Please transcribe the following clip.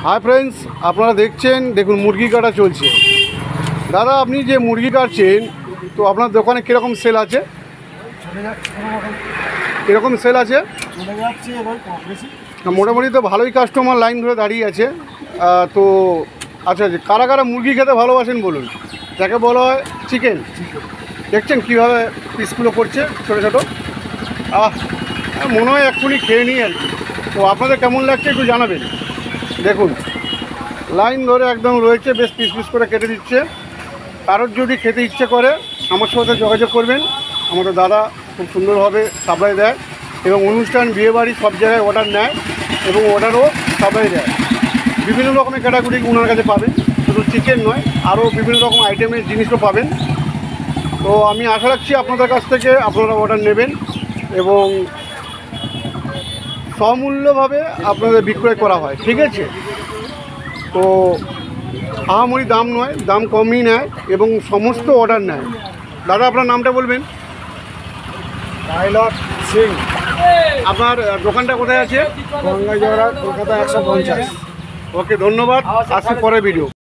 Hi friends, আপনারা দেখুন মুরগি কাটা চলছে। দাদা, আপনি যে মুরগি কাটছেন, তো আপনার দোকানে কীরকম সেল আছে? কীরকম সেল আছে? মোটামুটি তো ভালোই কাস্টমার লাইন ধরে দাঁড়িয়ে আছে। তো আচ্ছা, কারা কারা মুরগি খেতে ভালোবাসেন বলুন? যাকে বলা হয় চিকেন। দেখছেন কীভাবে পিসগুলো করছে ছোটো ছোটো। মনে হয় এক্ষুনি খেয়ে নিই আর কি। তো আপনাদের কেমন লাগছে একটু জানাবেন। দেখুন লাইন ধরে একদম রয়েছে, বেশ পিস পিস করে কেটে দিচ্ছে। কারোর যদি খেতে ইচ্ছে করে আমার সাথে যোগাযোগ করবেন। আমাদের দাদা খুব সুন্দরভাবে সাপ্লাই দেয় এবং অনুষ্ঠান, বিয়েবাড়ি সব জায়গায় অর্ডার নেয় এবং অর্ডারও সাপ্লাই দেয়। বিভিন্ন রকমের ক্যাটাগরি ওনার কাছে পাবেন, শুধু চিকেন নয়, আরও বিভিন্ন রকম আইটেমের জিনিসও পাবেন। তো আমি আশা রাখছি আপনাদের কাছ থেকে আপনারা অর্ডার নেবেন এবং সমূল্যভাবে আপনাদের বিক্রয় করা হয়, ঠিক আছে? তো আহামরি দাম নয়, দাম কমই নেয় এবং সমস্ত অর্ডার নেয়। দাদা, আপনার নামটা বলবেন? পাইলট সিং। আপনার দোকানটা কোথায় আছে? গঙ্গাজোড়া, কলকাতা 150। ওকে, ধন্যবাদ। আসছি পরে ভিডিও।